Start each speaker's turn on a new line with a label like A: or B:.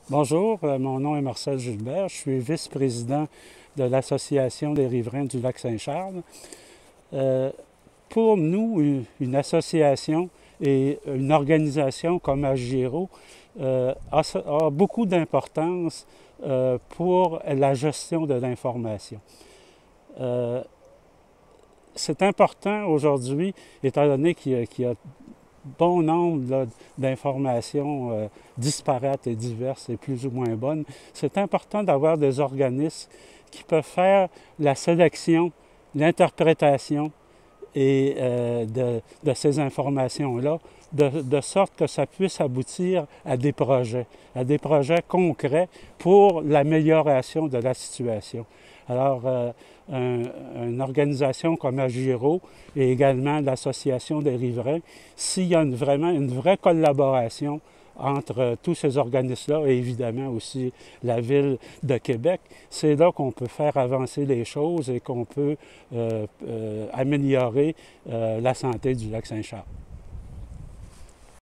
A: Bonjour, mon nom est Marcel Gilbert, je suis vice-président de l'Association des riverains du lac Saint-Charles. Pour nous, une association et une organisation comme Agiro a beaucoup d'importance pour la gestion de l'information. C'est important aujourd'hui, étant donné qu'il y a bon nombre d'informations disparates et diverses et plus ou moins bonnes, c'est important d'avoir des organismes qui peuvent faire la sélection, l'interprétation et de ces informations-là, de sorte que ça puisse aboutir à des projets concrets pour l'amélioration de la situation. Alors, une organisation comme Agiro et également l'Association des riverains, s'il y a vraiment une vraie collaboration entre tous ces organismes-là et évidemment aussi la Ville de Québec, c'est là qu'on peut faire avancer les choses et qu'on peut améliorer la santé du lac Saint-Charles.